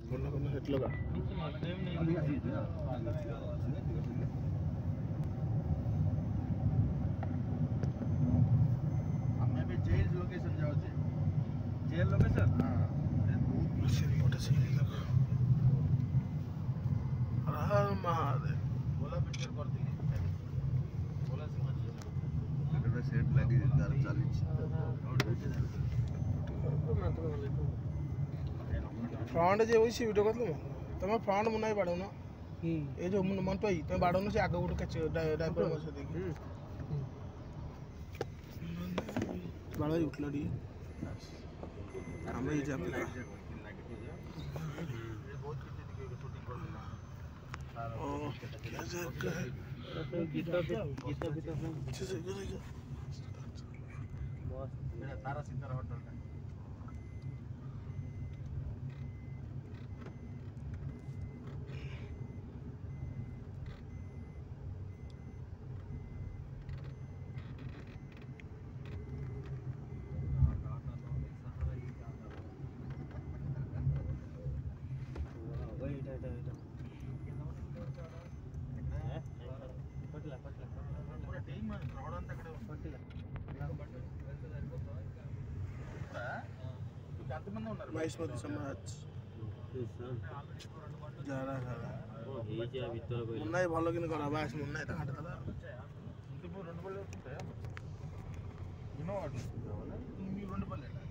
कोना कोना हिट लगा हमें भी जेल लोकेशन जाओ जेल लोकेशन हां बहुत सीन मोटा सीन लगा हर महादेव बोला पिक्चर कर दिली बोला से मत एटा सेट लागी तार चालीच फ्रंट जे होई सी वीडियो करलो तमे फ्रंट मुनाई बाड़ो ना ए जो मन तो तमे बाड़ो ना से आगे गुट के ड्राइवर मस देखी बाड़ा उठला डी हमें ही जा पिला बहुत कितने दिखे शूटिंग कर दिला ओ क्या जगह है गीता अच्छे से करेगा बस मेरा तारा सितारा होटल का बाईसमती समाज जारा जारा मुन्नाई भलो कि करा बास मुन्नाई त हाट दला ఇంటి రెండు పల్లె ఉంటాయా ఇన్నో వాటి టీవీ రెండు పల్లె